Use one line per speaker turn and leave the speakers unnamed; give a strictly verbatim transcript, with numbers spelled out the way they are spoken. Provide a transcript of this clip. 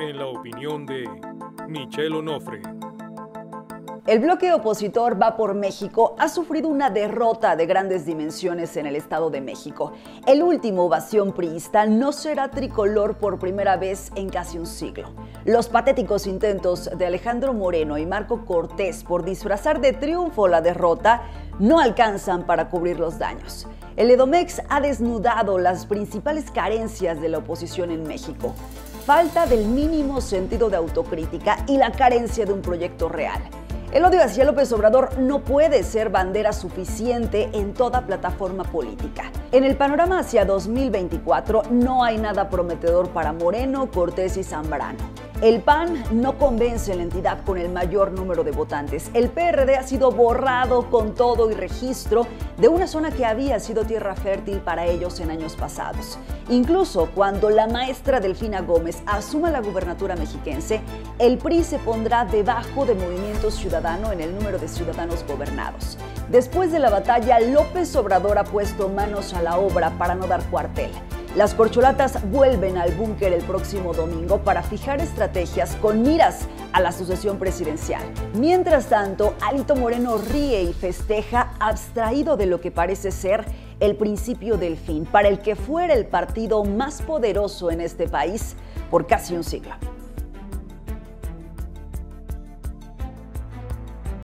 en la opinión de Michelle Onofre.
El bloque opositor Va por México ha sufrido una derrota de grandes dimensiones en el Estado de México. El último bastión priista no será tricolor por primera vez en casi un siglo. Los patéticos intentos de Alejandro Moreno y Marco Cortés por disfrazar de triunfo la derrota no alcanzan para cubrir los daños. El Edomex ha desnudado las principales carencias de la oposición en México: falta del mínimo sentido de autocrítica y la carencia de un proyecto real. El odio hacia López Obrador no puede ser bandera suficiente en toda plataforma política. En el panorama hacia dos mil veinticuatro no hay nada prometedor para Moreno, Cortés y Zambrano. El P A N no convence en la entidad con el mayor número de votantes. El P R D ha sido borrado con todo y registro de una zona que había sido tierra fértil para ellos en años pasados. Incluso cuando la maestra Delfina Gómez asuma la gubernatura mexiquense, el P R I se pondrá debajo de Movimiento Ciudadano en el número de ciudadanos gobernados. Después de la batalla, López Obrador ha puesto manos a la obra para no dar cuartel. Las corcholatas vuelven al búnker el próximo domingo para fijar estrategias con miras a la sucesión presidencial. Mientras tanto, Alito Moreno ríe y festeja, abstraído de lo que parece ser el principio del fin, para el que fuera el partido más poderoso en este país por casi un siglo.